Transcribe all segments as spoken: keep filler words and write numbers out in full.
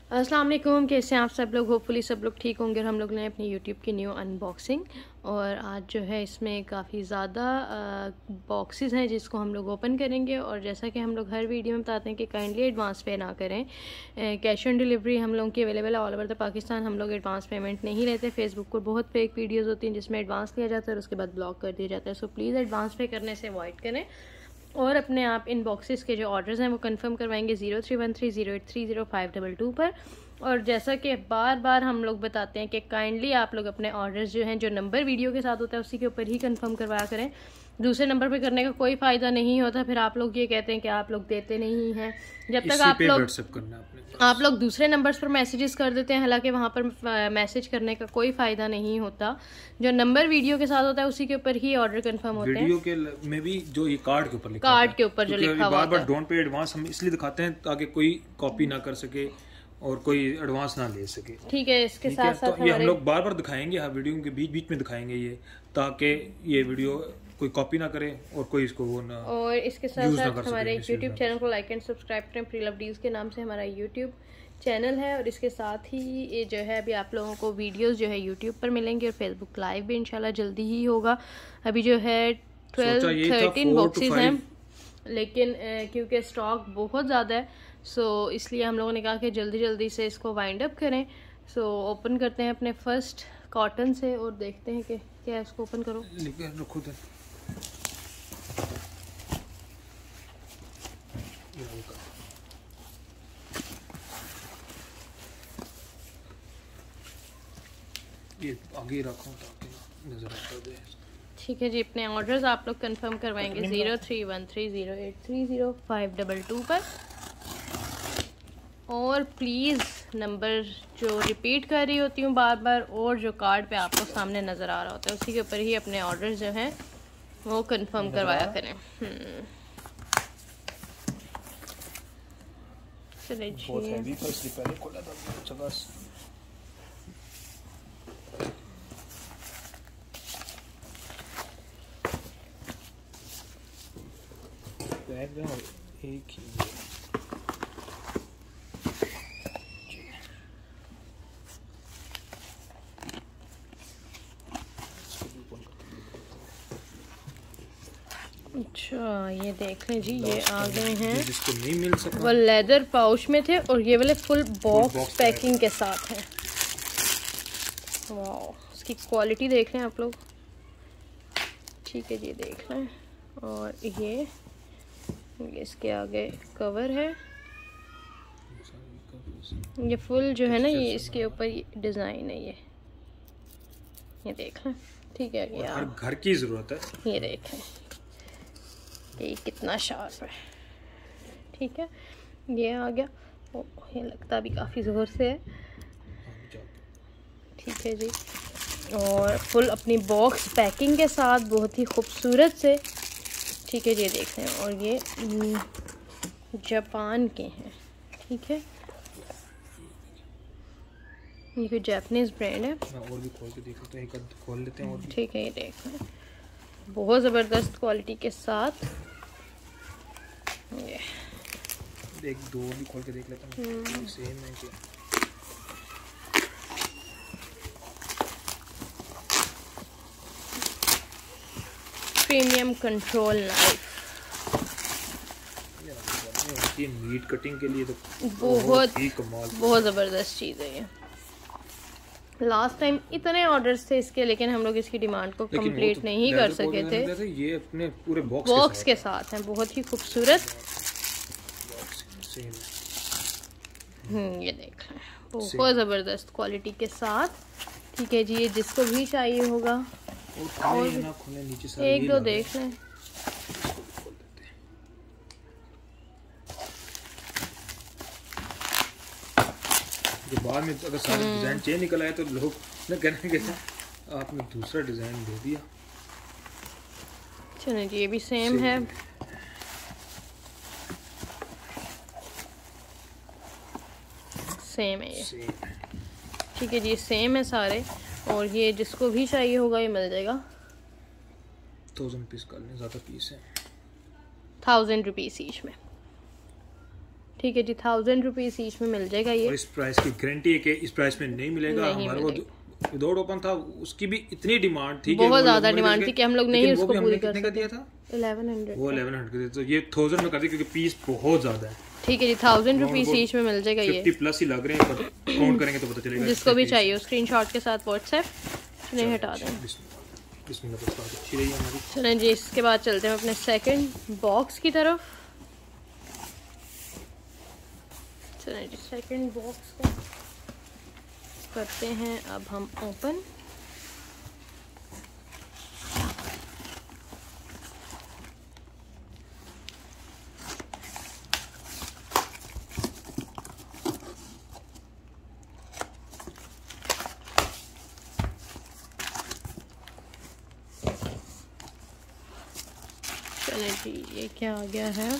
अस्सलाम वालेकुम, कैसे हैं आप सब लोग। होपफुली सब लोग ठीक होंगे। और हम लोग ने अपनी यूट्यूब की न्यू अनबॉक्सिंग, और आज जो है इसमें काफ़ी ज़्यादा बॉक्सेस हैं जिसको हम लोग ओपन करेंगे। और जैसा कि हम लोग हर वीडियो में बताते हैं कि काइंडली एडवांस पे ना करें। कैश ऑन डिलीवरी हम लोगों की अवेलेबल है ऑल ओवर द पाकिस्तान। हम लोग एडवांस पेमेंट नहीं लेते। फेसबुक पर बहुत फेक वीडियोज़ होती हैं जिसमें एडवांस लिया जाता है और उसके बाद ब्लॉक कर दिया जाता है। सो प्लीज़ एडवांस पे करने से अवॉइड करें। और अपने आप इन बॉक्सेस के जो ऑर्डर्स हैं वो कंफर्म करवाएंगे zero three one three zero eight three zero five double two पर। और जैसा कि बार बार हम लोग बताते हैं कि काइंडली आप लोग अपने ऑर्डर्स जो हैं, जो नंबर वीडियो के साथ होता है उसी के ऊपर ही कंफर्म करवाया करें। दूसरे नंबर पे करने का कोई फ़ायदा नहीं होता। फिर आप लोग ये कहते हैं कि आप लोग देते नहीं हैं। जब तक आप लोग आप लोग दूसरे नंबर्स पर मैसेजेस कर देते हैं, हालांकि वहाँ पर मैसेज करने का कोई फ़ायदा नहीं होता। जो नंबर वीडियो के साथ होता है उसी के ऊपर ही ऑर्डर कंफर्म होते हैं। वीडियो के में भी जो ये कार्ड के ऊपर लिखा कार्ड के ऊपर जो लिखा हुआ बार बार डोंट पे एडवांस हम इसलिए दिखाते हैं ताकि कोई कॉपी ना कर सके और कोई एडवांस ना ले सके। ठीक है, इसके साथ साथ तो ये हम लोग बार बार दिखाएंगे, हाँ वीडियो के बीच बीच में दिखाएंगे ये, ताकि ये वीडियो कोई कॉपी ना करे और कोई इसको वो ना। और इसके साथ साथ हमारे यूट्यूब चैनल को लाइक एंड सब्सक्राइब करें। प्री लव डील्स के नाम से हमारा यूट्यूब चैनल है। और इसके साथ ही ये जो है अभी आप लोगों को वीडियोस जो है यूट्यूब पर मिलेंगे और फेसबुक लाइव भी इंशाल्लाह जल्दी ही होगा। अभी जो है ट्वेल्व थर्टीन बॉक्सेस हैं, लेकिन क्योंकि स्टॉक बहुत ज़्यादा है सो इसलिए हम लोगों ने कहा कि जल्दी जल्दी से इसको वाइंड अप करें। सो ओपन करते हैं अपने फर्स्ट कॉटन से और देखते हैं कि क्या है। उसको ओपन करो, रखो दे। ये आगे रखो ताकि नजर आता दे। ठीक है जी, अपने ऑर्डर्स आप लोग कंफर्म करवाएंगे zero three one three zero eight three zero five double two पर। और प्लीज़ नंबर जो रिपीट कर रही होती हूँ बार बार और जो कार्ड पे आपको सामने नज़र आ रहा होता है उसी के ऊपर ही अपने ऑर्डर्स जो हैं वो कंफर्म करवाया करें। चलिए एक ही अच्छा, ये देख लें जी, ये आ गए हैं। जिसको नहीं मिल सका वो लेदर पाउच में थे और ये वाले फुल बॉक्स पैकिंग के साथ हैं। वाह, इसकी क्वालिटी देख लें आप लोग। ठीक है जी, देख लें। और ये ये इसके आगे कवर है। ये फुल जो है ना, ये इसके ऊपर डिज़ाइन है। ये ये देख लें। ठीक है, ये हर घर की ज़रूरत है। ये देखें ये कितना शार्प है। ठीक है, ये आ गया। ओ, ये लगता भी काफ़ी ज़ोर से है। ठीक है जी, और फुल अपनी बॉक्स पैकिंग के साथ बहुत ही खूबसूरत से। ठीक है जी, देख रहे हैं। और ये जापान के हैं। ठीक है, ये कोई जापानीज़ ब्रांड है। और भी खोल के देख लेते हैं, एक खोल लेते हैं और भी। ठीक है, ये देख रहे हैं, बहुत ज़बरदस्त क्वालिटी के साथ। ये एक दो भी खोल के देख लेते हैं, सेम है क्या। प्रीमियम कंट्रोल नाइफ, ये मीट कटिंग के लिए तो बहुत ही कमाल, बहुत ज़बरदस्त चीज़ है ये। लास्ट टाइम इतने ऑर्डर्स थे इसके, लेकिन हम लोग इसकी डिमांड को कंप्लीट तो नहीं कर सके थे। ये अपने पूरे बॉक्स बॉक्स के साथ हैं, बहुत ही खूबसूरत। हम्म ये देख रहे हैं, बहुत ज़बरदस्त क्वालिटी के साथ। ठीक है जी, ये जिसको भी चाहिए होगा और एक दो देख लें। बाद में अगर सारा डिजाइन चेंज निकल आए तो लोग न कहने के आपने दूसरा डिजाइन दे दिया। चलिए जी, ये भी सेम है। सेम है ये। ठीक है जी, सेम है सारे। और ये जिसको भी चाहिए होगा ये मिल जाएगा। थाउजेंड पीस कर लें, ज़्यादा पीस है। थाउजेंड रुपीज़ ईच में। ठीक है जी, थाउजेंड रुपीज ईच में मिल जाएगा ये। और इस प्राइस की गारंटी है कि इस प्राइस में नहीं मिलेगा। हमारे को विदाउट ओपन था, उसकी भी इतनी डिमांड थी, बहुत ज्यादा डिमांड थी कि हम लोग नहीं उसको पूरी कर सकते। दिया था इलेवन हंड्रेड, वो इलेवन हंड्रेड, तो ये थाउजेंड में कर दी क्योंकि पीस बहुत ज्यादा है। ठीक है जी, थाउजेंड रुपीज ईच में मिल जाएगा ये। फिफ्टी प्लस ही लग रहे हैं, पर काउंट करेंगे तो पता चलेगा। जिसको भी चाहिए स्क्रीनशॉट के साथ व्हाट्सएप नहीं हटा दें। चलें जी, इसके बाद चलते हैं अपने सेकंड बॉक्स की तरफ। चलें जी, सेकंड बॉक्स को करते हैं अब हम ओपन। चलें जी, ये क्या आ गया है?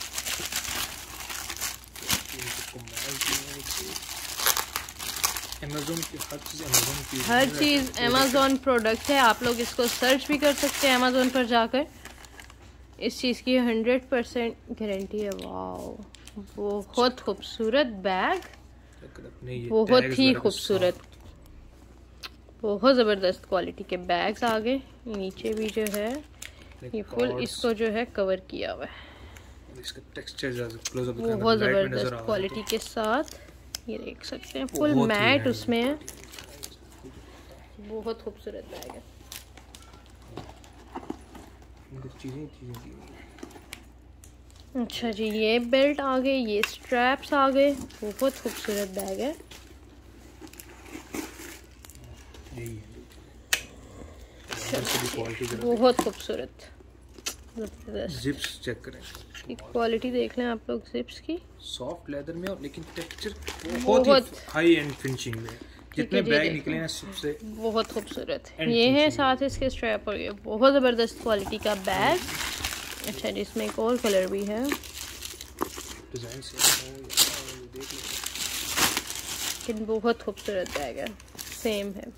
Amazon की हर चीज़ Amazon की हर चीज़ अमेज़ॉन प्रोडक्ट है। आप लोग इसको सर्च भी कर सकते हैं अमेज़ॉन पर जाकर। इस चीज़ की हंड्रेड परसेंट गारंटी है। वाह, बहुत खूबसूरत बैग, बहुत ही खूबसूरत, बहुत ज़बरदस्त क्वालिटी के बैग्स आ गए। नीचे भी जो है ये फुल इसको जो है कवर किया हुआ है। इसका टेक्सचर बहुत ज़बरदस्त क्वालिटी के साथ, ये देख सकते हैं फुल मैट उसमें है। बहुत खूबसूरत बैग है। अच्छा जी, ये बेल्ट आ गए, ये स्ट्रैप्स आ गए। बहुत खूबसूरत बैग है। बहुत खूबसूरत, जिप्स चेक करें, क्वालिटी देख लें आप लोग जिप्स की। सॉफ्ट लेदर में, और लेकिन टेक्सचर बहुत, बहुत हाई एंड फिनिशिंग में। जितने बैग निकले हैं सबसे बहुत खूबसूरत ये है। साथ इसके स्ट्रैप और ये बहुत ज़बरदस्त क्वालिटी का बैग। अच्छा जी, इसमें एक और कलर भी है। डिजाइन से लेकिन बहुत खूबसूरत बैग है, सेम है।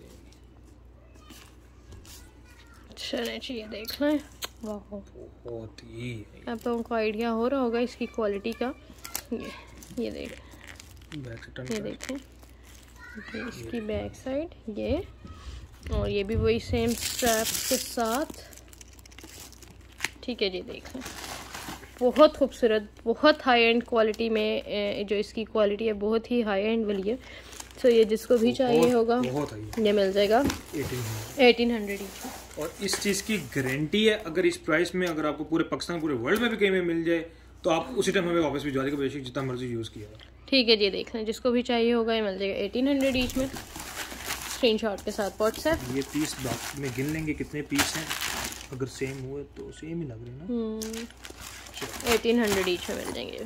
चलें जी, ये देख लें। वाह, बहुत ही आप लोगों को आइडिया हो रहा होगा इसकी क्वालिटी का। ये ये देख, ये देखें, ये इसकी बैक साइड, ये और ये भी वही सेम स्ट्रैप्स के साथ। ठीक है जी, देख लें, बहुत खूबसूरत, बहुत हाई एंड क्वालिटी में जो इसकी क्वालिटी है बहुत ही हाई एंड वाली है। तो ये जिसको भी चाहिए होगा ये मिल जाएगा एटीन हंड्रेड ईच। और इस चीज़ की गारंटी है, अगर इस प्राइस में अगर आपको पूरे पाकिस्तान पूरे वर्ल्ड में भी कहीं में मिल जाए तो आप उसी टाइम हमें वापस भी जा देगा, बेशक जितना मर्जी यूज़ किया। ठीक है जी, देख लें, जिसको भी चाहिए होगा ये मिल जाएगा एटीन हंड्रेड ईच में, स्क्रीनशॉट के साथ व्हाट्सएप। ये पीस बाकी में गिन लेंगे कितने पीस हैं, अगर सेम हुए तो सेम ही लग रहे हैं ना। एटीन हंड्रेड ईच में मिल जाएंगे।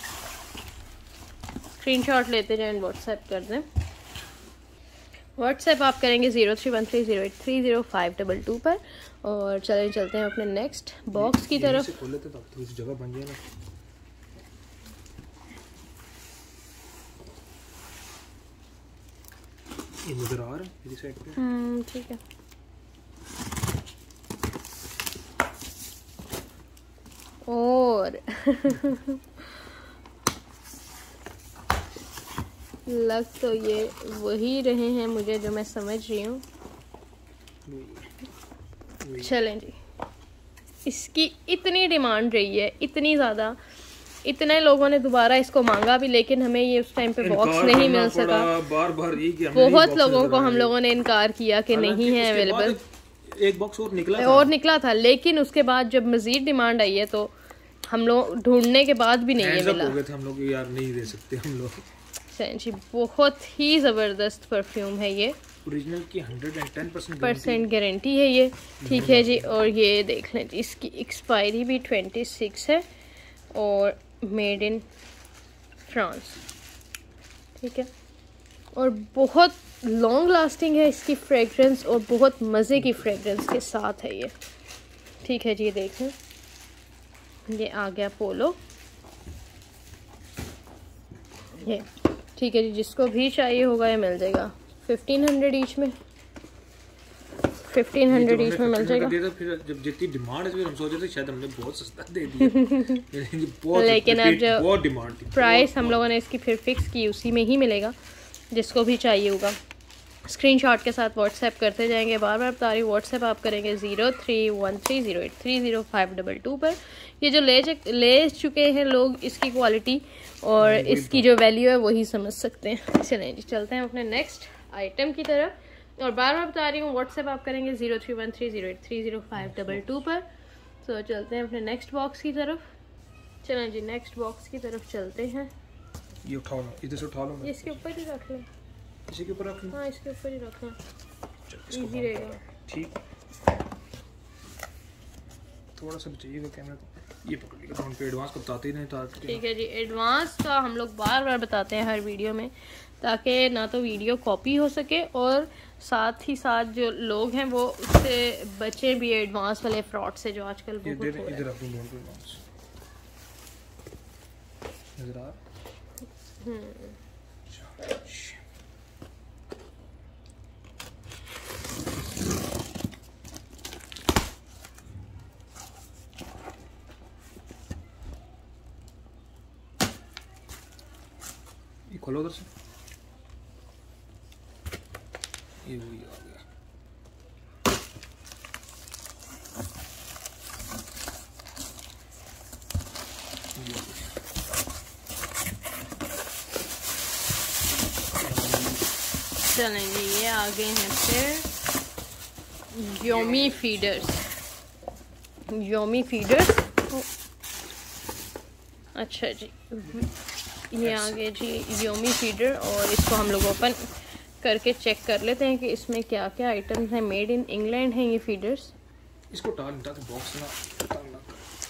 स्क्रीनशॉट लेते जाएं, व्हाट्सएप कर दें। व्हाट्सएप आप करेंगे zero three one three zero eight three zero five double two पर। और चलें चलते हैं अपने नेक्स्ट बॉक्स की तरफ। खोल लेते तो थोड़ी सी जगह बन जाए ना। ये नजर आ रहा है मेरी साइड पे। हम्म, ठीक है। और लग तो ये वही रहे हैं मुझे जो मैं समझ रही हूँ। चलें जी, इसकी इतनी डिमांड रही है, इतनी ज़्यादा, इतने लोगों ने दोबारा इसको मांगा भी, लेकिन हमें ये उस टाइम पे बॉक्स नहीं मिल सका। बार बार बहुत लोगों को हम लोगों ने इनकार किया कि नहीं है अवेलेबल। एक बॉक्स और निकला था। और निकला था, लेकिन उसके बाद जब मजीद डिमांड आई है तो हम लोग ढूंढने के बाद भी नहीं मिला। हो गए थे हम लोग, यार नहीं दे सकते हम लोग। जी, बहुत ही ज़बरदस्त परफ्यूम है ये, ओरिजिनल की hundred and ten percent guarantee है ये। ठीक है जी, और ये देख लें जी, इसकी एक्सपायरी भी ट्वेंटी सिक्स है और मेड इन फ्रांस। ठीक है, और बहुत लॉन्ग लास्टिंग है इसकी फ्रेगरेंस, और बहुत मज़े की फ्रेगरेंस के साथ है ये। ठीक है जी, देखें, ये आ गया पोलो ये। ठीक है जी, जिसको भी चाहिए होगा ये मिल जाएगा फिफ्टीन हंड्रेड ईच में। फिफ्टीन हंड्रेड ईच में मिल जाएगा। फिर जब जितनी डिमांड है फिर हम सोचे थे शायद हमने बहुत सस्ता दे दिया बहुत, लेकिन अब जो बहुत डिमांड थी, प्राइस हम लोगों ने इसकी फिर फिक्स की, उसी में ही मिलेगा जिसको भी चाहिए होगा। स्क्रीनशॉट के साथ व्हाट्सएप करते जाएंगे। बार बार बता रही हूँ, व्हाट्सएप आप करेंगे zero three one three zero eight three zero five double two पर। ये जो ले ले चुके हैं लोग इसकी क्वालिटी और इसकी जो वैल्यू है वही समझ सकते हैं। चलें जी, चलते हैं अपने नेक्स्ट आइटम की तरफ। और बार बार बता रही हूँ, व्हाट्सएप आप करेंगे zero three one three zero eight three zero five double two पर। तो चलते हैं अपने नेक्स्ट बॉक्स की तरफ। चलें जी, नेक्स्ट बॉक्स की तरफ चलते हैं। ये उठाओ ना, इधर से उठा लो, ये इसके ऊपर ही रख लें। इसी के ऊपर रख लें? हाँ, इसके ऊपर ही रख लें, इजी रहेगा। ठीक, थोड़ा सा बचाइएगा कैमरा को। ये पकड़ लीजिए, हम पे एडवांस को बताते ही नहीं था। ठीक है जी, एडवांस का हम लोग बार बार बताते हैं हर वीडियो में, ताकि ना तो वीडियो कॉपी हो सके और साथ ही साथ जो लोग हैं वो उससे बचे भी, एडवांस वाले फ्रॉड से जो आजकल बहुत हो रहा है। इधर रख दूं दोनों को एडवांस नजर आ। हम्म ये खोलो उधर से, ये वही आ गया। चलें जी, ये आ गए हैं फिर योमी फीडर्स। योमी फीडर्स, अच्छा जी, ये आ गए जी योमी फीडर। और इसको हम लोग ओपन करके चेक कर लेते हैं कि इसमें क्या क्या आइटम्स हैं। मेड इन इंग्लैंड हैं ये फीडर्स। इसको टाल ताकि बॉक्स ना टालना।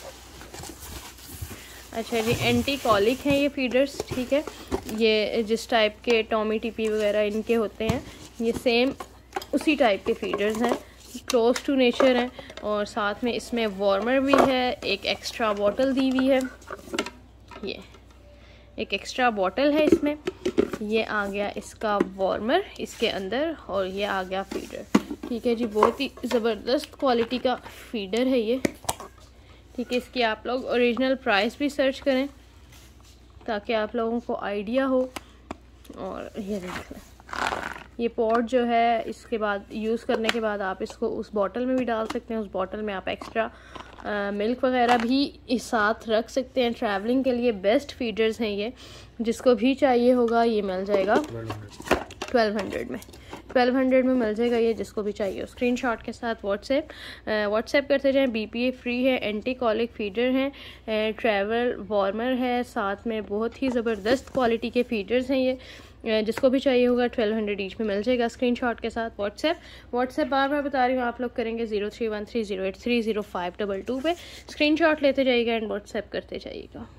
अच्छा जी, एंटी कॉलिक हैं ये फीडर्स, ठीक है। ये जिस टाइप के टॉमी टीपी वगैरह इनके होते हैं, ये सेम उसी टाइप के फीडर्स हैं, क्लोज टू नेचर हैं। और साथ में इसमें वार्मर भी है, एक एक्स्ट्रा बॉटल दी हुई है। ये एक एक्स्ट्रा बॉटल है इसमें। ये आ गया इसका वार्मर इसके अंदर, और ये आ गया फीडर। ठीक है जी, बहुत ही ज़बरदस्त क्वालिटी का फीडर है ये। ठीक है, इसकी आप लोग ओरिजिनल प्राइस भी सर्च करें ताकि आप लोगों को आइडिया हो। और ये देख लें, ये पॉट जो है इसके बाद यूज़ करने के बाद आप इसको उस बॉटल में भी डाल सकते हैं। उस बॉटल में आप एक्स्ट्रा मिल्क वगैरह भी इस साथ रख सकते हैं। ट्रैवलिंग के लिए बेस्ट फीडर्स हैं ये, जिसको भी चाहिए होगा ये मिल जाएगा ट्वेल्व हंड्रेड में। ट्वेल्व हंड्रेड में मिल जाएगा ये, जिसको भी चाहिए। स्क्रीनशॉट के साथ व्हाट्सएप व्हाट्सएप करते जाएं। बीपीए फ्री है, एंटी कॉलिक फीडर हैं, ट्रैवल वार्मर है, साथ में बहुत ही ज़बरदस्त क्वालिटी के फीडर्स हैं ये। जिसको भी चाहिए होगा ट्वेल्व हंड्रेड ईच में मिल जाएगा। स्क्रीनशॉट के साथ व्हाट्सएप व्हाट्सएप बार बार बता रही हूँ, आप लोग करेंगे zero three one three zero eight three zero five double two पे। स्क्रीनशॉट लेते जाइएगा एंड व्हाट्सएप करते जाइएगा।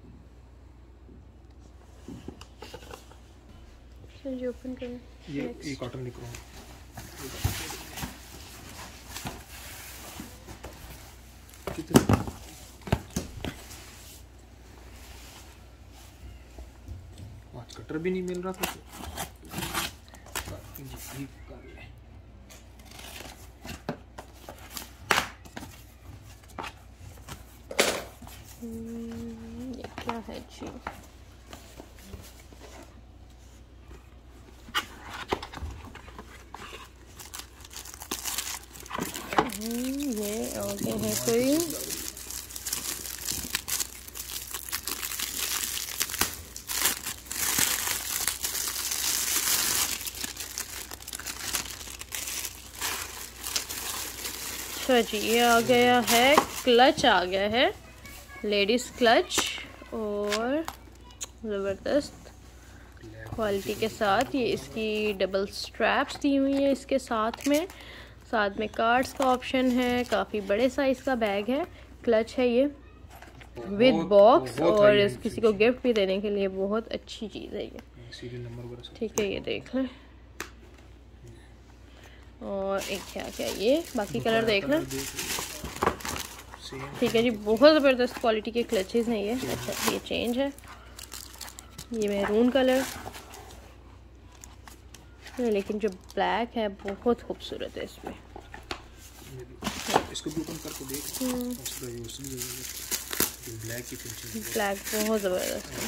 चलिए ओपन करें। ये ये कॉटन निकलो, आज कटर भी नहीं मिल रहा था। ये क्या है जी? ये आगे है कोई अच्छा जी, ये आ गया है क्लच, आ गया है लेडीज़ क्लच, और ज़बरदस्त क्वालिटी के साथ ये इसकी डबल स्ट्रैप्स दी हुई है इसके साथ में। साथ में कार्ड्स का ऑप्शन है, काफ़ी बड़े साइज़ का बैग है। क्लच है ये विद बॉक्स, और इस किसी को गिफ्ट भी देने के लिए बहुत अच्छी चीज़ है ये। ठीक है, ये देख लें। और एक क्या क्या ये बाकी कलर देख लें। ठीक है जी, बहुत ज़बरदस्त क्वालिटी के क्लचेस हैं ये। अच्छा, ये चेंज है, ये मैरून कलर, लेकिन जो ब्लैक है बहुत खूबसूरत है इसमें। इसको भी ओपन करके देख। ब्लैक की फिनिशिंग, ब्लैक बहुत ज़बरदस्त है।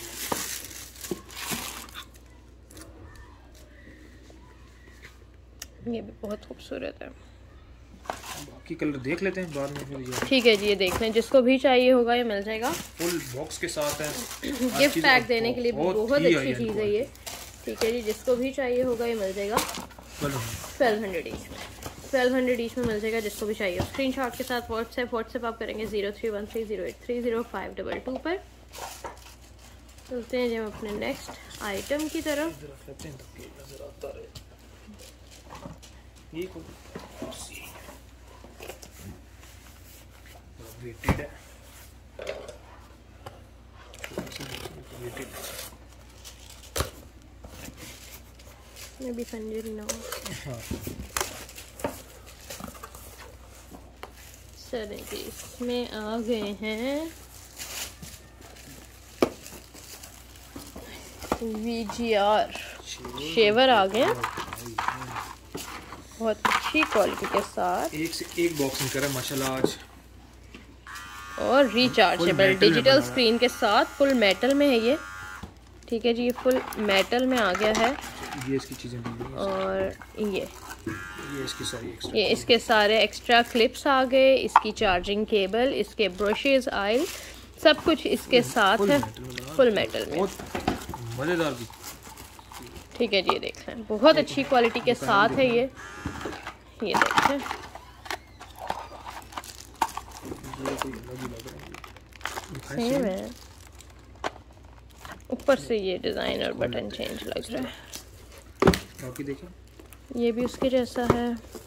ये भी बहुत खूबसूरत है। बाकी कलर देख लेते हैं बाद में फिर। ठीक है जी, ये देख लें, जिसको भी चाहिए होगा ये मिल जाएगा। फुल बॉक्स के साथ है। गिफ्ट पैक देने के लिए बहुत, बहुत अच्छी चीज़ है ये। ठीक है जी, जिसको भी चाहिए होगा ये मिल जाएगा ट्वेल्व हंड्रेड ईच में। ट्वेल्व हंड्रेड ईच में मिल जाएगा जिसको भी चाहिए। स्क्रीनशॉट के साथ व्हाट्सएप व्हाट्सएप आप करेंगे zero three one three zero eight three zero five double two पर। चलते हैं जी हम अपने नेक्स्ट आइटम की तरफ। ये वेटेड है, मैं भी खंजर ना हो। चलें जी, इसमें आ गए हैं वी जी आर शेवर आ गए बहुत अच्छी क्वालिटी के साथ। एक से एक बॉक्सिंग करा माशाल्लाह आज। और रिचार्जेबल डिजिटल स्क्रीन के साथ फुल मेटल में है ये। ठीक है जी, ये फुल मेटल में आ गया है। ये इसकी चीजें और ये ये इसकी सारी ये इसके सारे एक्स्ट्रा क्लिप्स आ गए, इसकी चार्जिंग केबल, इसके ब्रशेस, ऑयल, सब कुछ इसके साथ है फुल मेटल में। मजेदार भी। ठीक है जी, ये देख लें, बहुत अच्छी क्वालिटी के साथ है ये। ये देखें, सेम है। ऊपर से ये डिजाइन और बटन चेंज लग रहा है। बाकी देखें, ये भी उसके जैसा है।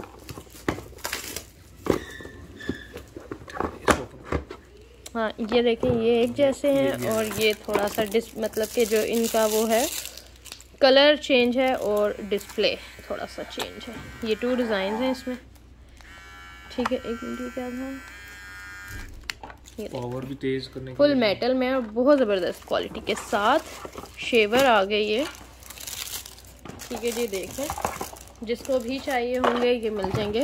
हाँ, ये देखें, ये एक जैसे हैं और ये थोड़ा सा डिस मतलब कि जो इनका वो है कलर चेंज है और डिस्प्ले थोड़ा सा चेंज है। ये टू डिज़ाइन हैं इसमें। ठीक है, एक मिनट क्या था, पावर भी तेज करने फुल मेटल में और बहुत ज़बरदस्त क्वालिटी के साथ शेवर आ गई है। ठीक है जी, देखें, जिसको भी चाहिए होंगे ये मिल जाएंगे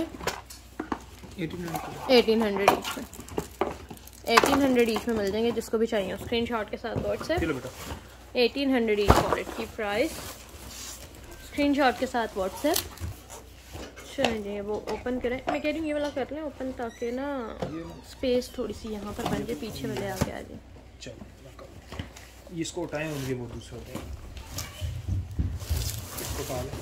एटीन हंड्रेड ईच में। एटीन हंड्रेड ईच में मिल जाएंगे जिसको भी चाहिए। स्क्रीनशॉट के साथ WhatsApp eighteen hundred each wallet की प्राइस। स्क्रीनशॉट के साथ व्हाट्सएप। चलें जी, वो ओपन करें। मैं कह रही हूँ ये वाला कर लें ओपन, ताकि ना स्पेस थोड़ी सी यहाँ पर बन जाए, पीछे वाले आगे आ जाए। चलो इसको उठाएं, उनके वो दूसरे होते हैं, इसको उठा लें।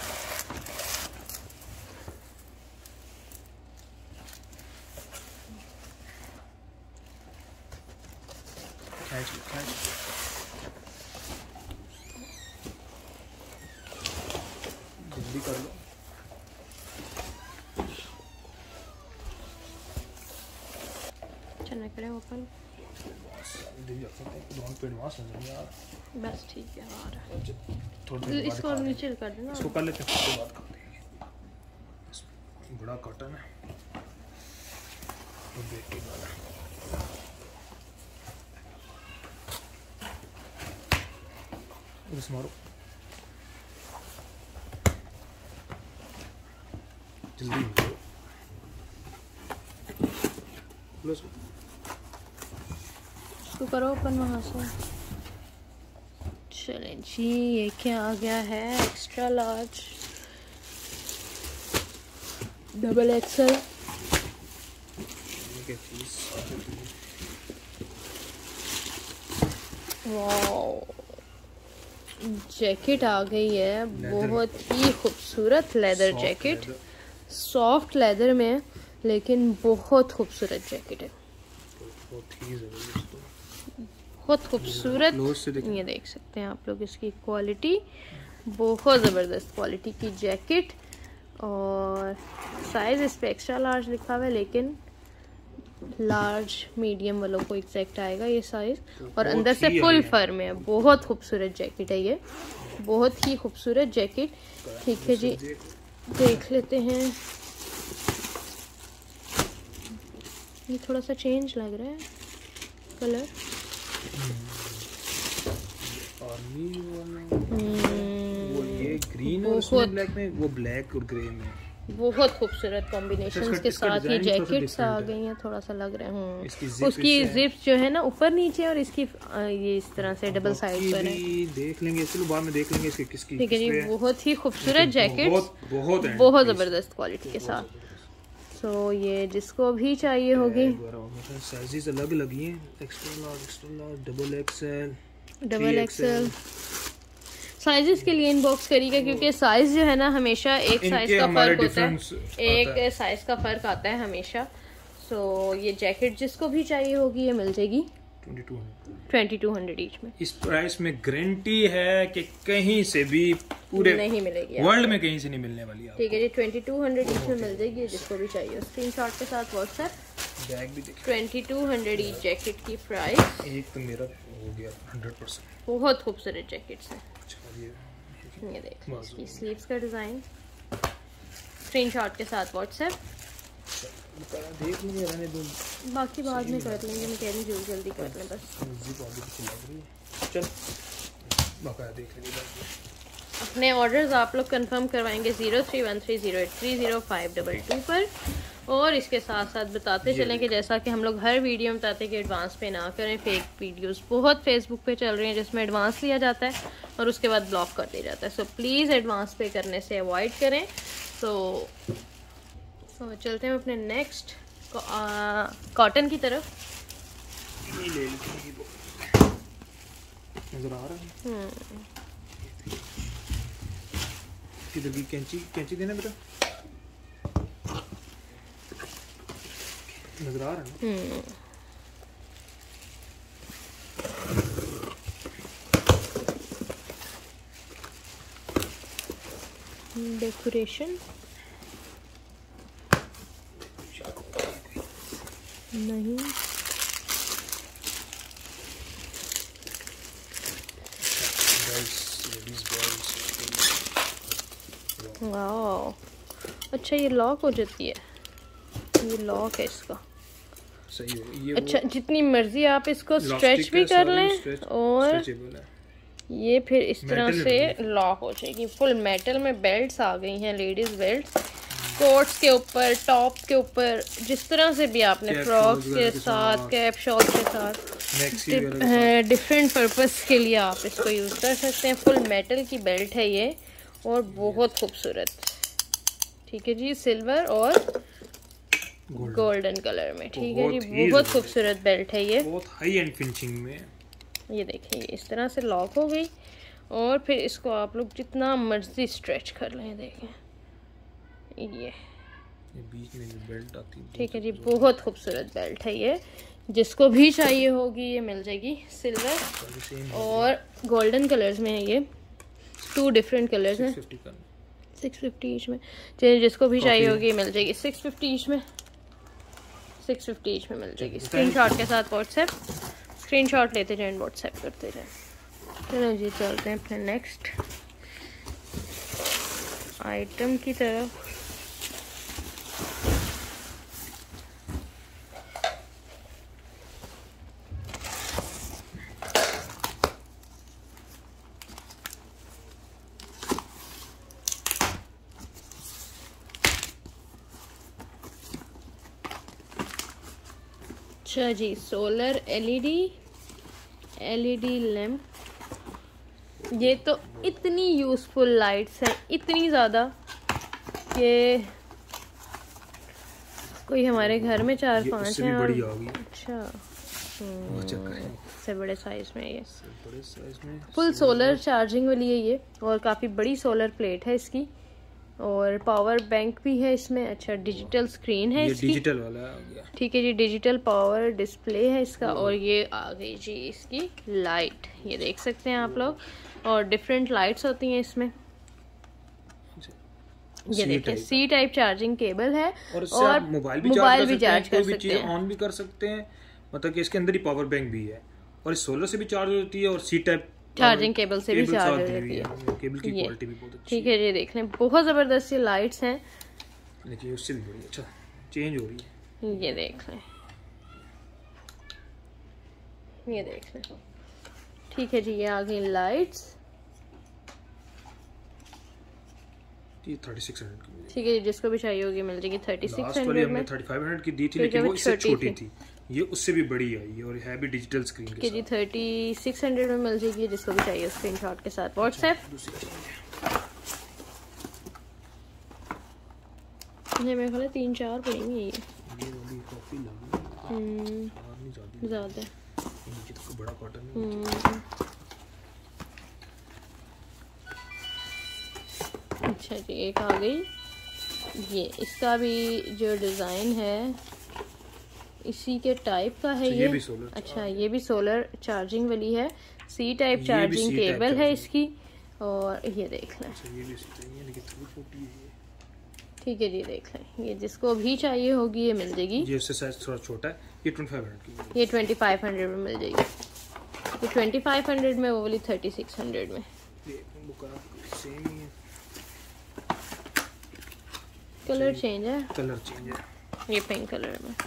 खींच खींच जल्दी कर लो। चलना करें ओपन। बस ठीक है, आ रहा है। इसको नीचे कर देना, इसको कर लेते हैं, उसके बाद करते हैं। बड़ा कॉटन है तो देख के वाला मारो जल्दी इसको करो ओपन वहाँ से। चलें जी, ये क्या आ गया है, extra large double XL. Wow, jacket आ गई है, बहुत ही खूबसूरत लेदर जैकेट, सॉफ्ट लेदर में, लेकिन बहुत खूबसूरत जैकेट है, बहुत खूबसूरत। ये देख सकते हैं आप लोग इसकी क्वालिटी, बहुत ज़बरदस्त क्वालिटी की जैकेट। और साइज़ इस पर एक्स्ट्रा लार्ज लिखा हुआ है, लेकिन लार्ज मीडियम वालों को एग्जैक्ट आएगा ये साइज़। और अंदर से फुल फर में है, बहुत खूबसूरत जैकेट है ये, बहुत ही खूबसूरत जैकेट। ठीक है जी, देख लेते हैं। ये थोड़ा सा चेंज लग रहा है कलर। वो ये ग्रीन और उसमें ब्लैक में, वो ब्लैक और ग्रे में। बहुत खूबसूरत कॉम्बिनेशन के साथ ये जैकेट्स आ गई हैं, थोड़ा सा लग रहा है। उसकी जिप जो है ना ऊपर नीचे, और इसकी ये इस तरह से डबल साइड पर है। देख लेंगे, चलो बाद में देख लेंगे इसकी किसकी। ठीक है जी, बहुत ही खूबसूरत जैकेट, बहुत बहुत जबरदस्त क्वालिटी के साथ। सो ये जिसको भी चाहिए होगी, साइजेस अलग अलग ही हैं, extra large, extra large, double XL, double XL. Sizes के लिए इनबॉक्स करिएगा, क्योंकि साइज जो है ना हमेशा एक साइज का फर्क होता है, एक साइज का फर्क आता है हमेशा। सो so, ये जैकेट जिसको भी चाहिए होगी ये मिल जाएगी ट्वेंटी टू हंड्रेड ईच में। इस प्राइस में गारंटी है कि कहीं से भी पूरे नहीं मिलेगी, वर्ल्ड में कहीं से नहीं मिलने वाली। ठीक है जी, ट्वेंटी टू हंड्रेड ईच में मिल जाएगी, जिसको भी चाहिए स्क्रीनशॉट के साथ व्हाट्सएप। बैग भी देखिए, twenty two hundred each jacket की प्राइस। एक तो मेरा हो गया हंड्रेड परसेंट। बहुत खूबसूरत जैकेट्स हैं। ये देख इसकी स्लीव्स का डिजाइन, स्क्रीनशॉट के साथ व्हाट्सएप। देख लेंगे, रहने दो, बाकी बाद में कर लेंगे। मैं कह रही जल्दी जल्दी कर लें बस। चल बाकायदा देख लेंगे। अपने ऑर्डर्स आप लोग कंफर्म करवाएंगे zero three one three zero eight three zero five double two पर। और इसके साथ साथ बताते चलें कि जैसा कि हम लोग हर वीडियो में बताते हैं कि एडवांस पे ना करें। फेक वीडियोस बहुत फेसबुक पे चल रही हैं जिसमें एडवांस लिया जाता है और उसके बाद ब्लॉक कर दिया जाता है। सो प्लीज़ एडवांस पे करने से अवॉइड करें। सो so, चलते हैं अपने नेक्स्ट कॉटन की तरफ। नजर आ रहा है इधर की कैंची, कैंची देना बेटा, नजर आ रहा है। डेकोरेशन नहीं, वाओ अच्छा, ये लॉक हो जाती है, ये लॉक है इसका। सही है ये। अच्छा, जितनी मर्जी आप इसको स्ट्रेच भी कर लें और ये फिर इस तरह से लॉक हो जाएगी। फुल मेटल में बेल्ट्स आ गई हैं, लेडीज बेल्ट्स, कोट्स के ऊपर, टॉप के ऊपर, जिस तरह से भी आपने फ्रॉक्स के साथ, कैप शॉल के साथ, डिफरेंट पर्पस के लिए आप इसको यूज़ कर सकते हैं। फुल मेटल की बेल्ट है ये और बहुत खूबसूरत। ठीक है जी, सिल्वर और गोल्डन कलर में। ठीक है जी, बहुत खूबसूरत बेल्ट है ये, बहुत हाई एंड फिनिशिंग में। ये देखिए इस तरह से लॉक हो गई और फिर इसको आप लोग जितना मर्जी स्ट्रेच कर लें। देखें ये बीच में जो बेल्ट आती है, ठीक है जी, बहुत खूबसूरत बेल्ट है ये। जिसको भी चाहिए होगी ये मिल जाएगी। सिल्वर और गोल्डन कलर्स में है ये, टू डिफरेंट कलर्स हैं। सिक्स फिफ्टी ईच में, चलिए जिसको भी चाहिए होगी मिल जाएगी। सिक्स फिफ्टी ईच में, सिक्स फिफ्टी ईच में मिल जाएगी। स्क्रीनशॉट के साथ व्हाट्सएप, स्क्रीनशॉट लेते जाएं, व्हाट्सएप करते जाएं। चलो जी, चलते हैं अपने नेक्स्ट आइटम की तरफ। अच्छा जी, सोलर एलईडी एलईडी लैम्प। ये तो इतनी यूज़फुल लाइट्स हैं, इतनी ज़्यादा कि कोई हमारे घर में चार पांच हैं। और अच्छा, इससे बड़े साइज में ये, बड़े साइज में फुल सोलर चार्जिंग वाली है ये, और काफ़ी बड़ी सोलर प्लेट है इसकी, और पावर बैंक भी है इसमें। अच्छा, डिजिटल स्क्रीन है ये इसकी, डिजिटल वाला आ गया। ठीक है जी, डिजिटल पावर डिस्प्ले है इसका। और ये आ गई जी इसकी लाइट, ये देख सकते हैं आप लोग, और डिफरेंट लाइट्स होती हैं इसमें। ये देखिए सी टाइप चार्जिंग केबल है, और, और मोबाइल भी मोबाइल भी चार्ज कर सकते हैं, ऑन भी कर सकते हैं। मतलब कि इसके अंदर ही पावर बैंक भी है, और इस सोलर से भी चार्ज होती है, और सी टाइप चार्जिंग केबल से भी चार्ज हो जाती है। केबल की क्वालिटी भी बहुत अच्छी ठीक है, ये देख लें, बहुत जबरदस्त ये लाइट्स हैं। देखिए उससे भी बड़ी अच्छा चेंज हो रही है। ये देख लें, ये देख लें। ठीक है जी, ये आ गई लाइट्स। ये थर्टी सिक्स हंड्रेड की। ठीक है, जिसको भी चाहिए होगी मिल जाएगी थर्टी सिक्स हंड्रेड में। थर्टी फाइव हंड्रेड की दी थी लेकिन वो इससे छोटी थी, ये उससे भी बड़ी आई और है भी डिजिटल स्क्रीन के साथ। जी थर्टी सिक्स हंड्रेड में मिल जाएगी, जिसको भी चाहिए स्क्रीनशॉट के साथ व्हाट्सएप। ये मेरे ख्याल तीन चार पड़ेंगे ये। ये वाली काफी लंबी हम्म ज्यादा नीचे तक बड़ा कॉटन है। अच्छा जी, एक आ गई ये, इसका भी जो डिज़ाइन है इसी के टाइप का है। ये, ये अच्छा ये भी सोलर चार्जिंग वाली है, सी टाइप चार्जिंग केबल है इसकी। और ये देख लें, ठीक है जी, देख लें ये जिसको भी चाहिए होगी ये मिल जाएगी। ये उससे साइज थोड़ा छोटा है, ये ट्वेंटी फाइव हंड्रेड की, ये ट्वेंटी फाइव हंड्रेड में मिल जाएगी। ये ट्वेंटी फाइव हंड्रेड में, वो वाली थर्टी सिक्स हंड्रेड में। सेम ही है, कलर चेंज है, कलर चेंज है, ये पिंक कलर में।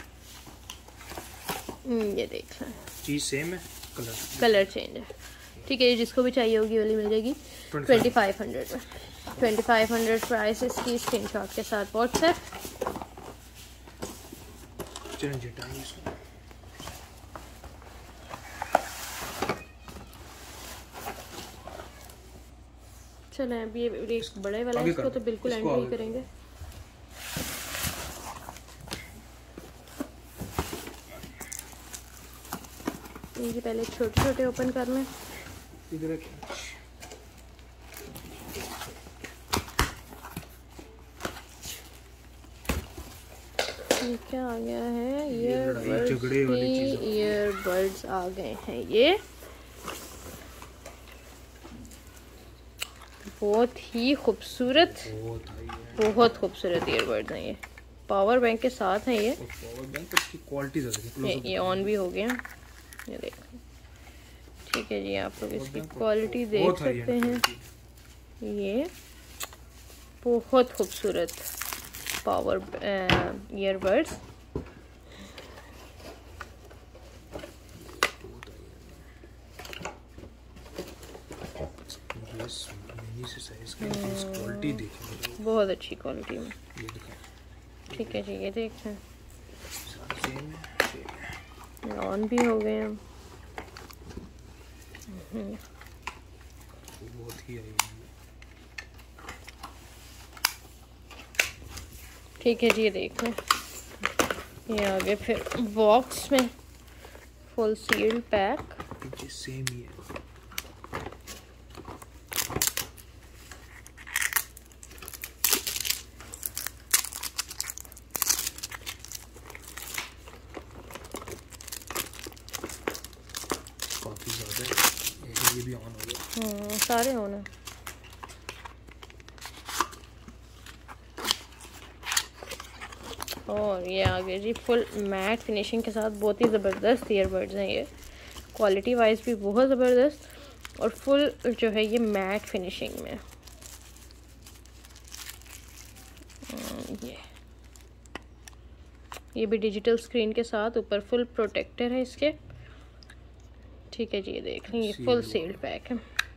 ये देख लें, चीज सेम है, कलर कलर चेंज है। ठीक है, जिसको भी चाहिए होगी वाली मिल जाएगी ट्वेंटी फाइव हंड्रेड में। ट्वेंटी फाइव हंड्रेड प्राइस इसकी, स्क्रीनशॉट के साथ व्हाट्सएप। चलें अभी ये बड़े वाला है, इसको तो बिल्कुल एंड ही करेंगे। ये पहले छोटे छोटे ओपन कर लें। इधर ये क्या आ गया है, ईयरबड्स की ईयरबड्स आ गए हैं। ये बहुत ही खूबसूरत, बहुत खूबसूरत ईयरबड्स हैं। ये पावर बैंक के साथ हैं। ये पावर बैंक की क्वालिटी ज़्यादा है। ये ऑन भी हो गया, ये देखो। ठीक है जी, आप लोग इसकी क्वालिटी देख सकते हैं। ये बहुत खूबसूरत पावर ईयरबड्स। बहुत अच्छी क्वालिटी में। ठीक है जी, ये देखें ऑन भी हो गए हैं। ठीक है जी, ये देख लें, ये आगे फिर बॉक्स में फुल सील्ड पैक। सेम ही है। काफी ज्यादा है, ये भी ऑन हो गया। हम्म सारे ऑन है। और ये आगे जी फुल मैट फिनिशिंग के साथ, बहुत ही ज़बरदस्त ईयरबड्स हैं। ये क्वालिटी वाइज भी बहुत ज़बरदस्त और फुल जो है ये मैट फिनिशिंग में। ये ये भी डिजिटल स्क्रीन के साथ, ऊपर फुल प्रोटेक्टर है इसके। ठीक है जी, ये देख लें, ये फुल सील्ड पैक है।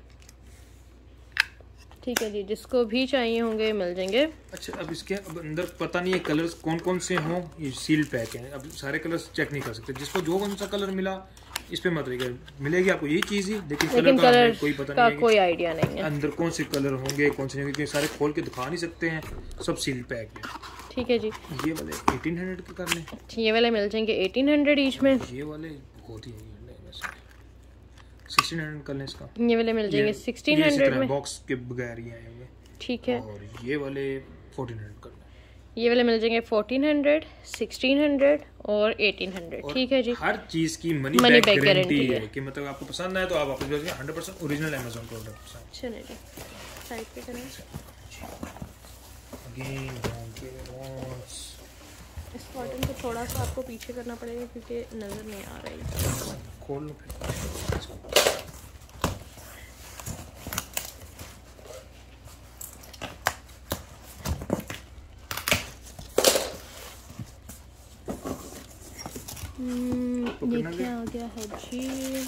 ठीक है जी, जिसको भी चाहिए होंगे मिल जाएंगे। अच्छा, अब इसके अब अंदर पता नहीं है कलर्स कौन कौन से हों, ये सील्ड पैक है। अब सारे कलर्स चेक नहीं कर सकते, जिसको जो कौन सा कलर मिला इस पे मत रहिएगा, मिलेगी आपको यही चीज़ ही, लेकिन, लेकिन कलर, कलर का कोई पता का नहीं है, कोई आइडिया नहीं है अंदर कौन से कलर होंगे कौन से नहीं, क्योंकि सारे खोल के दिखा नहीं सकते हैं, सब सील्ड पैक है। ठीक है जी, ये वाले एटीन हंड्रेड के कर लें। ये वाले मिल जाएंगे एटीन हंड्रेड ईच में। ये वाले बहुत ही सिक्सटीन हंड्रेड कर लें इसका। ये वाले मिल जाएंगे सिक्सटीन हंड्रेड में, बॉक्स के बगैर ही आए हुए। ठीक है, और ये वाले फोर्टीन हंड्रेड कर लें। ये वाले मिल जाएंगे फोर्टीन हंड्रेड, सिक्सटीन हंड्रेड और एटीन हंड्रेड। ठीक है जी, हर चीज की मनी, मनी बैक गारंटी है, है कि मतलब आपको पसंद आए तो आप वापस भेजिए। Hundred percent original Amazon product है। चलिए जी, साइड पे करें। अगेन इस कॉटन को थोड़ा सा आपको पीछे करना पड़ेगा क्योंकि नज़र नहीं आ रही। खोल लो फिर। ये क्या आ गया है जी,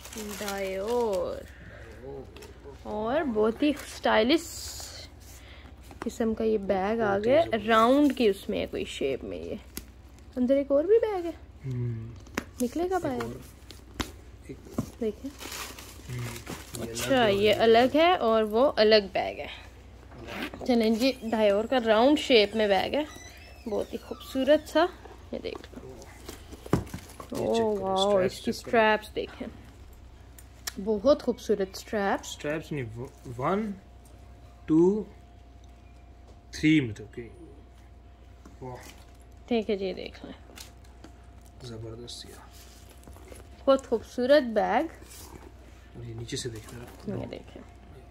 डायोर, और बहुत ही स्टाइलिश किस्म का ये बैग आ गया, राउंड की उसमें है कोई शेप में। ये अंदर एक और भी बैग है, निकलेगा बैग, देखिए। अच्छा ये अलग है और वो अलग बैग है। चलें जी, डायोर का राउंड शेप में बैग है, बहुत ही खूबसूरत सा। ये देख लो, ओह वाह, इसकी स्ट्रैप्स देखें, बहुत खूबसूरत स्ट्रैप्स। स्ट्रैप्स नहीं, वन टू थ्री मतलब कि वाह, ठीक है जी, देख लें, जबरदस्त यार, बहुत खूबसूरत बैग। और ये नीचे से देखना, ये देखें,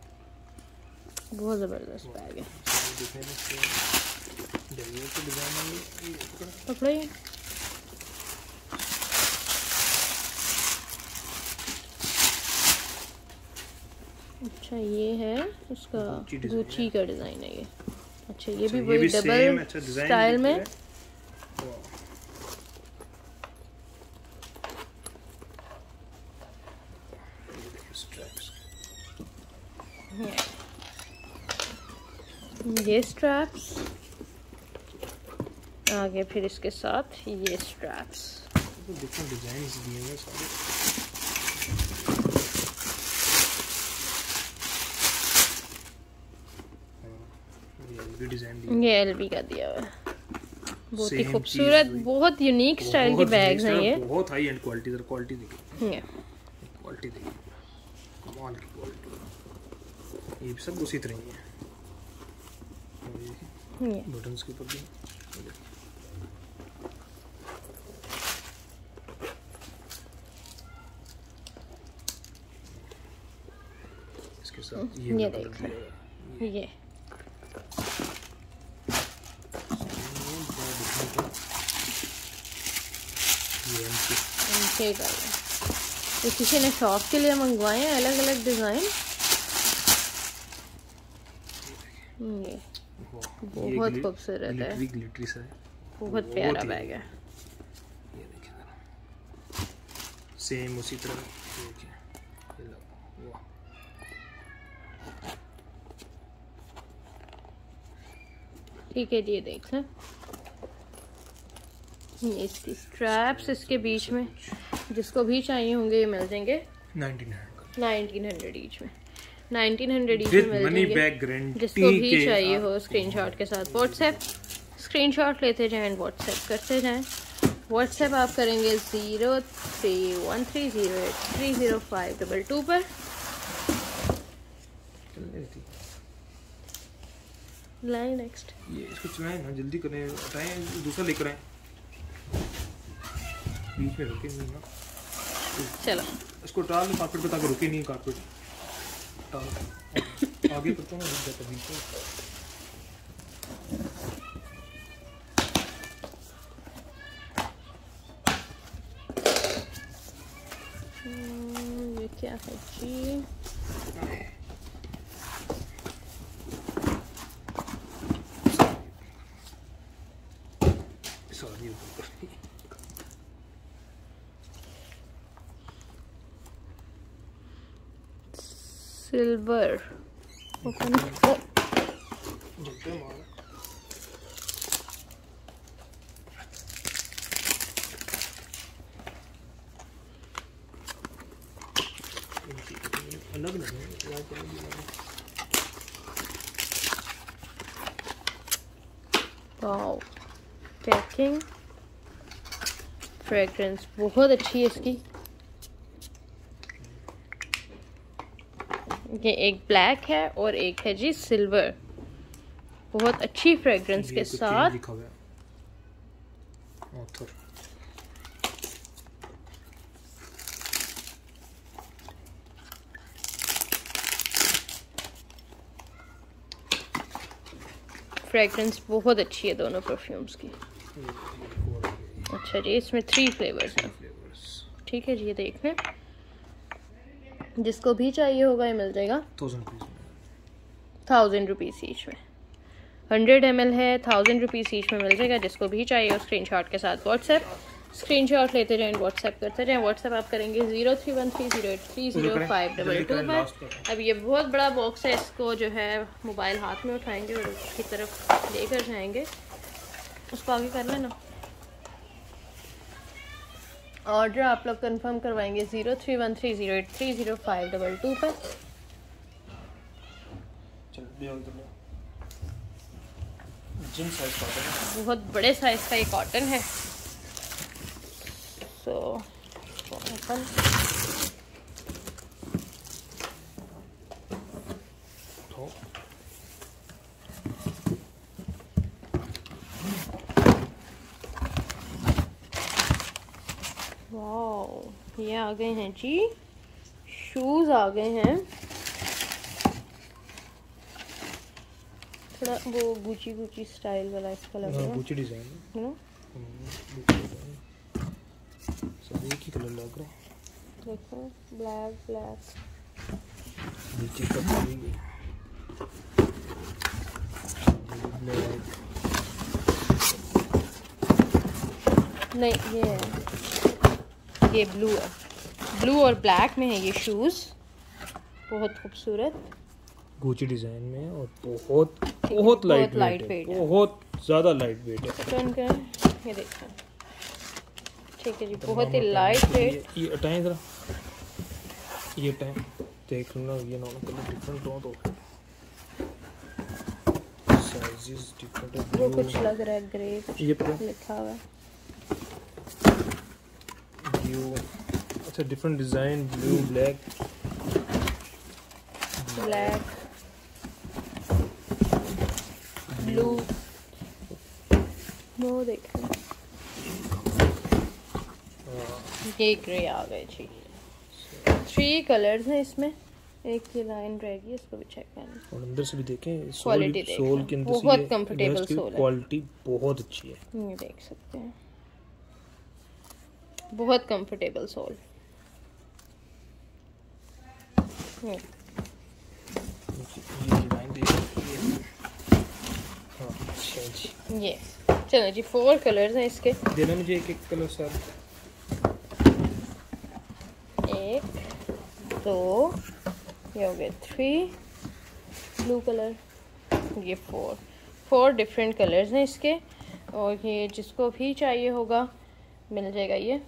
बहुत जबरदस्त बैग है। पकड़िए, अच्छा ये है उसका गुची का डिजाइन है ये। अच्छा ये भी वही डबल स्टाइल में, ये स्ट्रैप्स आगे, फिर इसके साथ ये स्ट्रैप्स। डिफरेंट डिजाइन्स दिए हुए सारे। ये एलबी का दिया हुआ है, बहुत ही खूबसूरत, बहुत यूनिक स्टाइल की बैग्स हैं ये, बहुत हाई एंड क्वालिटी। जरा क्वालिटी देखिए, क्वालिटी देखिए, कमाल की क्वालिटी। ये सब उसी तरह ही है, बटन्स के ऊपर भी। इसके साथ ये, ये देख ये तो किसी ने शॉप के लिए मंगवाए हैं अलग अलग डिजाइन। ये बहुत खूबसूरत है, ग्लिटरी सा है, बहुत प्यारा बैग है। ये देखिए जरा, सेम उसी तरह, देखिए वाह, ठीक है जी, ये देख लें, ये इसकी स्ट्रैप्स इसके बीच में, जिसको भी चाहिए होंगे ये मिल जाएंगे नाइनटीन हंड्रेड ईच में, नाइनटीन हंड्रेड ईच में मिल जाएंगे। जिसको भी चाहिए हो स्क्रीनशॉट के साथ व्हाट्सएप, स्क्रीनशॉट लेते जाएं, व्हाट्सएप करते जाएं। व्हाट्सएप आप करेंगे zero three one three zero eight three zero five double two पर। लाइन नेक्स्ट, ये इसको चलाएं ना, जल्दी करें, हटाएं, दूसरा लेकर आएं, बीच में रुके नहीं ना। चलो इसको टाल में कारपेट पे, ताकि रुके नहीं कारपेट, टाल आगे करता हूँ, रुक जाता बीच में। ये क्या है जी, सॉरी, सिल्वर ओपन, ओ अलग वाओ, पैकिंग, फ्रेग्रेंस बहुत अच्छी है इसकी। ये एक ब्लैक है और एक है जी सिल्वर, बहुत अच्छी फ्रेग्रेंस के साथ। फ्रेग्रेंस बहुत अच्छी है दोनों परफ्यूम्स की। अच्छा जी, इसमें थ्री फ्लेवर्स हैं, ठीक है जी, ये देख लें, जिसको भी चाहिए होगा ये मिल जाएगा थाउजेंड रुपीज़ ईच में। हंड्रेड एम एल है, थाउजेंड रुपीज़ ईच में मिल जाएगा। जिसको भी चाहिए हो स्क्रीनशॉट के साथ व्हाट्सएप, स्क्रीनशॉट लेते जाएं, व्हाट्सएप करते जाएं। व्हाट्सएप आप करेंगे zero three one three zero eight three zero five double two पर। अब ये बहुत बड़ा बॉक्स है, इसको जो है मोबाइल हाथ में उठाएंगे और उसकी तरफ लेकर जाएंगे। उसको आगे कर लेना। ऑर्डर आप लोग कंफर्म करवाएंगे zero three one three zero eight three zero five double two पर। बहुत बड़े साइज का ये कॉटन है। सो ओपन वाओ, ये आ गए हैं जी, शूज आ गए हैं। थोड़ा वो गुची गुची स्टाइल वाला इसका लग रहा है, गुची डिजाइन है ना, सब एक ही कलर लग रहा है। देखो ब्लैक ब्लैक नीचे का ब्लैक, नहीं ये है, ये ब्लू है, ब्लू और ब्लैक में है ये शूज, बहुत खूबसूरत गुची डिजाइन में और बहुत बहुत लाइट लाइट वेट है, बहुत ज्यादा लाइट वेट है। टर्न करें, ये देखो, ठीक है जी, बहुत ही लाइट वेट। ये हटाएं जरा, ये हटाएं, देख लो ये दोनों कलर डिफरेंट हो तो साइजेस डिफरेंट है। वो कुछ लग रहा है ग्रे, ये लिखा हुआ है ब्लू, अच्छा different design, blue black black blue, वो देखो ये ग्रे आ गए जी। थ्री कलर्स हैं इसमें, एक ये लाइन रहेगी, इसको भी चेक करना और अंदर से भी देखें, क्वालिटी सोल के अंदर से बहुत कंफर्टेबल सोल है, क्वालिटी बहुत अच्छी है, ये देख सकते हैं, बहुत कंफर्टेबल सोल। ये डिजाइन देखिए, हाँ अच्छा जी, ये चलो जी, फोर कलर्स हैं इसके, देना मुझे एक एक कलर सर। एक दो, ये हो गए थ्री, ब्लू कलर, ये फोर, फोर डिफरेंट कलर्स हैं इसके। और ये जिसको भी चाहिए होगा मिल जाएगा, ये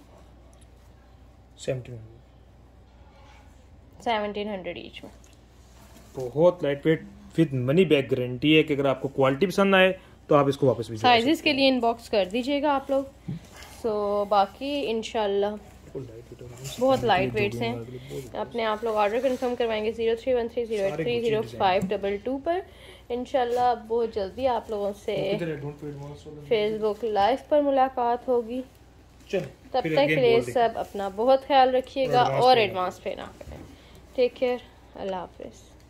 सेवनटीन हंड्रेड ईच में। बहुत light weight with money back guarantee है कि अगर आपको क्वालिटी पसंद आए तो आप इसको वापस भी साइजेस के लिए इनबॉक्स कर दीजिएगा आप लोग। सो so, बाकी इंशाल्लाह बहुत लाइट वेट्स हैं। अपने आप लोग ऑर्डर कंफर्म करवाएंगे zero three one three zero eight three zero five double two पर। इंशाल्लाह बहुत जल्दी आप लोगों से फेसबुक लाइव पर मुलाकात होगी। तब तक के लिए सब अपना बहुत ख्याल रखिएगा और एडवांस पे ना करें। टेक केयर, अल्लाह हाफिज़।